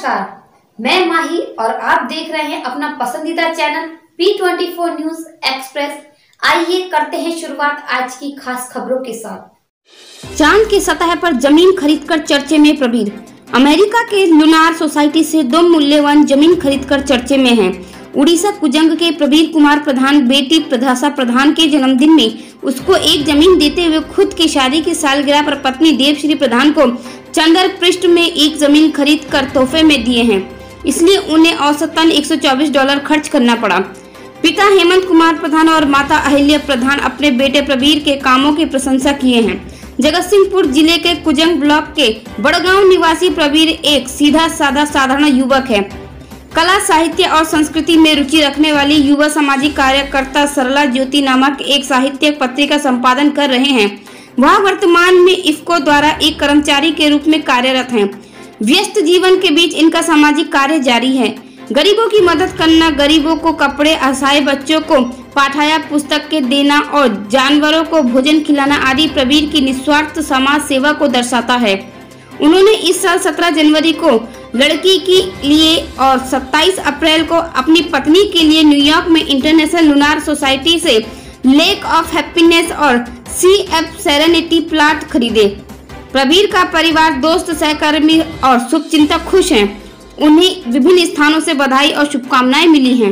नमस्कार, मैं माही और आप देख रहे हैं अपना पसंदीदा चैनल P24 न्यूज एक्सप्रेस। आइए करते हैं शुरुआत आज की खास खबरों के साथ। चांद की सतह पर जमीन खरीदकर चर्चे में प्रबीर। अमेरिका के लूनार सोसाइटी से 2 मूल्यवान जमीन खरीदकर चर्चे में हैं। उड़ीसा कुजंग के प्रबीर कुमार प्रधान बेटी प्रधासा प्रधान के जन्मदिन में उसको एक जमीन देते हुए खुद की शादी की सालगिरह पर पत्नी देवश्री प्रधान को चंद्र पृष्ठ में एक जमीन खरीद कर तोहफे में दिए हैं, इसलिए उन्हें औसतन $124 खर्च करना पड़ा। पिता हेमंत कुमार प्रधान और माता अहिल्या प्रधान अपने बेटे प्रबीर के कामों की प्रशंसा किए हैं। जगतसिंहपुर जिले के कुजंग ब्लॉक के बड़गांव निवासी प्रबीर एक सीधा साधा साधारण युवक है। कला साहित्य और संस्कृति में रुचि रखने वाली युवा सामाजिक कार्यकर्ता सरला ज्योति नामक एक साहित्यिक पत्रिका संपादन कर रहे हैं। वह वर्तमान में इफ्को द्वारा एक कर्मचारी के रूप में कार्यरत हैं। व्यस्त जीवन के बीच इनका सामाजिक कार्य जारी है। गरीबों की मदद करना, गरीबों को कपड़े, असहाय बच्चों को पाठाया पुस्तक के देना और जानवरों को भोजन खिलाना आदि प्रबीर की निस्वार्थ समाज सेवा को दर्शाता है। उन्होंने इस साल 17 जनवरी को लड़की के लिए और 27 अप्रैल को अपनी पत्नी के लिए न्यूयॉर्क में इंटरनेशनल लूनार सोसाइटी से लेक ऑफ हैप्पीनेस और CF सेरेनिटी प्लॉट खरीदे। प्रबीर का परिवार, दोस्त, सहकर्मी और शुभचिंतक खुश हैं। उन्हें विभिन्न स्थानों से बधाई और शुभकामनाएं मिली हैं।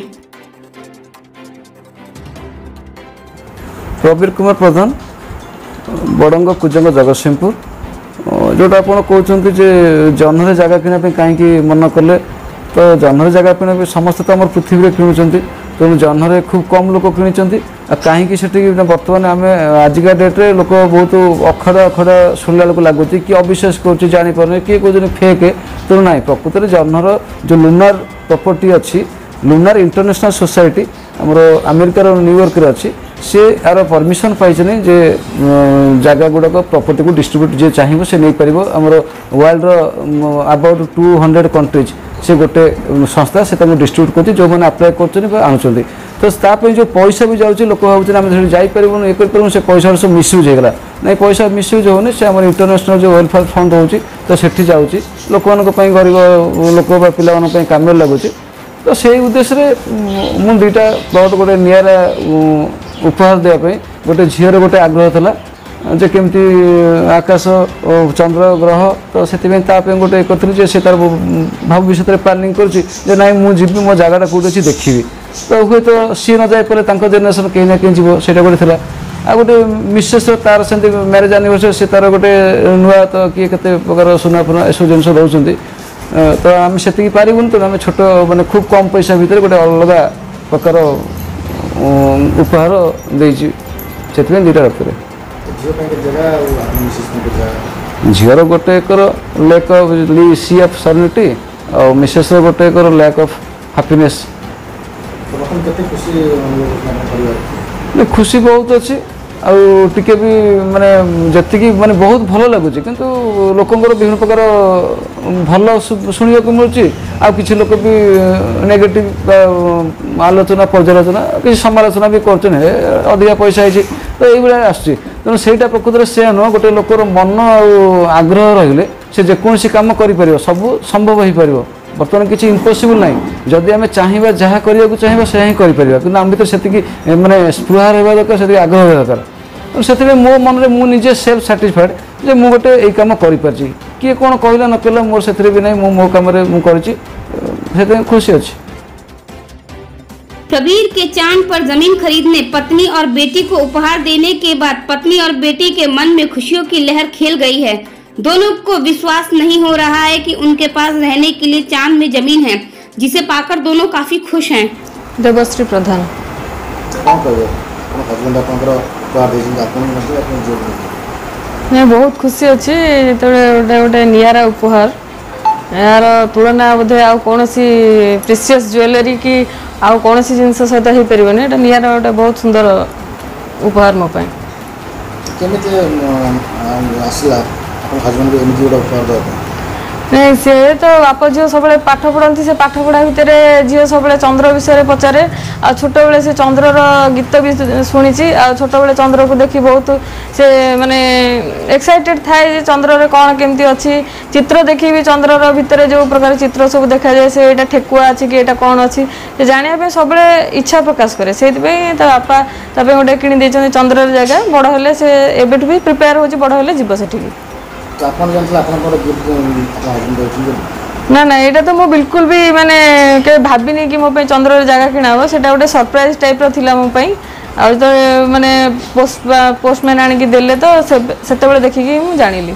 प्रबीर कुमार प्रधान, बड़ंग कुजंग जगतसिंहपुर। जोटा आप कहते जह्नर जगह किना कहीं मन कले तो जह्नर जगह किना समस्त तो आम पृथ्वी किणुंट, तेणु जह्नर खूब कम लोक किणी कहीं से बर्तमान आम आजिका डेट्रे लोक बहुत अखड़ा अखड़ा शुणला लगुच कि अविश्वास कर जापर किए कौन फेक, तेणु ना प्रकृत में जह्नर जो लूनार प्रॉपर्टी अच्छी लूनार इंटरनेशनल सोसाइटी आमर अमेरिकार न्यूयॉर्क अच्छी सी यार परमिशन पाई जे जगह गुड़ाक प्रॉपर्टी को डिस्ट्रीब्यूट जी चाहिए से नहीं पार। आमर वर्ल्ड अबाउट 200 कंट्रीज से गोटे संस्था से डिस्ट्रीब्यूट कर जो मैंने अप्लाई कर आणुंट, तो ताप जो पैसा भी जाऊँगी लोक भाव आम जापर ये कर से पैसा सब मिसयूज होगा ना, पैसा मिसयूज होनी से आम इंटरनेशनल जो वेलफेयर फंड होची तो सेठी जाऊँगी लोक मानी गरीब लोक पाने काम लगुच। तो से उद्देश्य मु 2टा प्लॉट गोटे निरा उपहार देवाई गोटे झीर गोटे आग्रह था जे केमती आकाश चंद्र ग्रह तो से गोटे करी से तार भविष्य में प्लानिंग कर ना मुझे मो जगटा कौट अच्छी देखी तो हुए तो सी न जापर जेनेरेशन कहीं ना कहीं जीव से गोटे आ गोटे मिसेस तार से मैरेज एनिवर्सरी से तार गोटे नुआ तो किए के प्रकार सुना फुना एसब जिन रोच तो आम से पारूँ, तो आम छोट माने खूब कम पैसा भितर गोटे अलग प्रकार उपहार देसी से 2टा रखते झीर गोटे acre lake of CF serenity और मिसेस गोटे एकर लेक ऑफ हैप्पीनेस। खुशी बहुत अच्छी आके भी माने जी माने बहुत भल लगुच कि लोकंर विभिन्न प्रकार भल शुणा मिलूँ आ कि लोक भी नेगेटिव आलोचना पर्यालोचना किसी समालोचना भी कर अधिका पैसा है तो ये आसूँ, तेणु से प्रकृत में से नुह गोटे लोकर मन आग्रह रही से जेकोसी कम कर सब संभव हो पार। बर्तमान किसी इम्पॉसिबल ना, जदि आम चाहिए जहाँ करने चाहिए से ही करें कि आम भर से माने स्पृहा रहा दरकार से आग्रह रहा दरकार। से मो मन में मुझे सेल्फ साटिस्फाइड जे मु गोटे यही कम कर किए कौन कहला न कहला मोर से भी नहीं मो कम कर खुशी अच्छी। प्रबीर के चांद पर जमीन खरीदने, पत्नी और बेटी को उपहार देने के बाद पत्नी और बेटी के मन में खुशियों की लहर खेल गई है। दोनों को विश्वास नहीं हो रहा है कि उनके पास रहने के लिए चांद में जमीन है, जिसे पाकर दोनों काफी खुश हैं। देवश्री प्रधान मैं बहुत खुशी अच्छी गोटे निरा उपहार यार तुलना बोधे आ कौन प्रिशियस ज्वेलरी की आउ कौन जिनस सहित हो पारे निरा गोटे बहुत सुंदर उपहार मो नहीं सी तो बाप झील सब पाठ पढ़ती से पाठ पढ़ा भितर झील सब चंद्र विषय पचारे आ छोट बेले से चंद्रर गीत भी शुणी छोट बेले चंद्र को देखी बहुत से माने एक्साइटेड थाए चंद्र कौन केमती अच्छी चित्र देखी भी चंद्रर भितर जो प्रकार चित्र सब देखा जाए से यहाँ ठेकुआ अच्छी कि यहाँ कौन अच्छी जानापी सब इच्छा प्रकाश करे से बापा गोटे किणी चंद्र जगह बड़ हेले से एबेठू भी प्रिपेयर हो बड़ हेले जीव से ना ना यहाँ तो मुझे बिल्कुल भी माने के भाविनी कि मो चंद्र जगह किणा हम से गोटे सरप्राइज टाइप रा मोपाई आ तो माने पोस्टमैन आनिक देले तो से देखिकी मुझे जानिली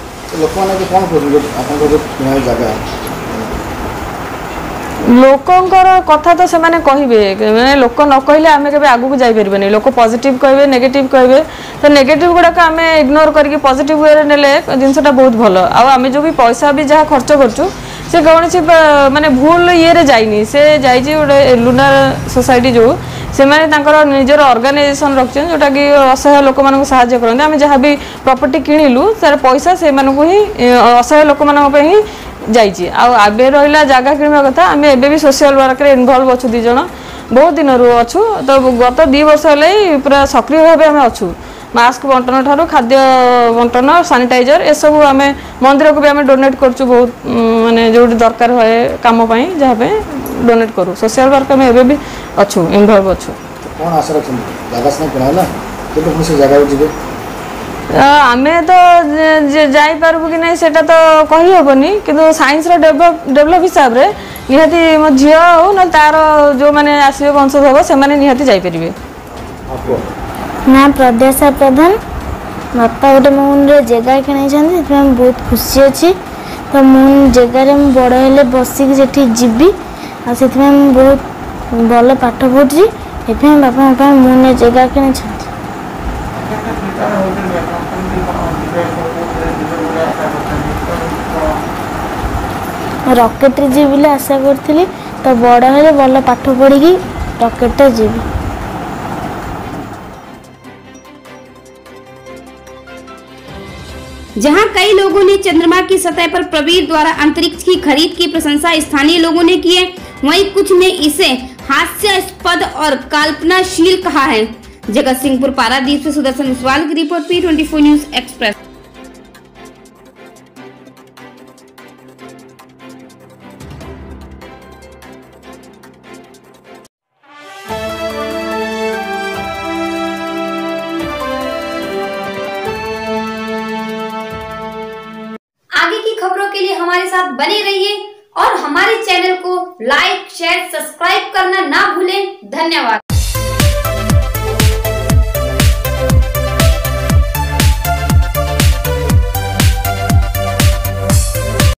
लोकंकर कथा तो से माने कहिबे माने लोक न कहले आमे केबे आगु को जाई परबेनी लोक पॉजिटिव कहबे नेगेटिव कहबे तो नेगेटिव गुडा को आमे इग्नोर करके पॉजिटिव वे रे नेले जिंसटा बहुत भलो आ आमे जो भी पैसा भी जहा खर्च करछु से कौन माने भूल ये रे जाइनी से जाई गोटे लुनार सोसाइटी जो से माने तांकर निजर ऑर्गेनाइजेशन रखछन जोटा कि असहाय लोक मानको सहायता करन आमे जहा भी प्रॉपर्टी किनिलु तार पैसा से मानको ही असहाय लोक मानको पे ही जाइए आबे रहा जगह किणवा कथा आम एबे भी सोशल वर्क रे इनवॉल्व अच्छु दीज बहुत दिन रू अच्छु तो गत 2 वर्ष है पूरा सक्रिय भाव आम अच्छु मास्क बंटन ठारू खाद्य बंटन सानिटाइजर ए सब आम मंदिर को भी आम डोनेट करछु बहुत माने जो दरकार है काम जहाँ पे डोनेट करूँ सोशल वर्क आम एबे भी अच्छु इनवॉल्व अच्छु कौन आशा रखछन जगह से पढ़ाला केते पुलिस जगह जिबे आमे तो जाई पारबु कि नहीं सेटा तो कही हेबनी किंतु साइंस रो डेवलप हिसाब रे निहाती मो झियो हो न तार जो माने आसीबे वंशज हो से माने निहाती जाई परिबे ना प्रदेशा प्रधान बापा गोटे मून रे जगह किनै छथि हम बहुत खुशी अछि तो मून जगह रे हम बड़ हेले बसी कि सेठी जिबी आ सेठी हम बहुत भलो पाठ पढी एफे बापा बापा मून रे जगह किनै छथि रॉकेट जी बोले आशा करथिली तो बड़ हेले भलो पाठ पढ़ी कि रॉकेट जीवी जहां कई लोगों ने चंद्रमा की सतह पर प्रवीर द्वारा अंतरिक्ष की खरीद की प्रशंसा स्थानीय लोगों ने की है, वहीं कुछ ने इसे हास्यास्पद और कल्पनाशील कहा है। जगत सिंहपुर पारादीप से सुदर्शन विश्वाल की रिपोर्ट P24 न्यूज एक्सप्रेस। आगे की खबरों के लिए हमारे साथ बने रहिए और हमारे चैनल को लाइक, शेयर, सब्सक्राइब करना ना भूलें। धन्यवाद।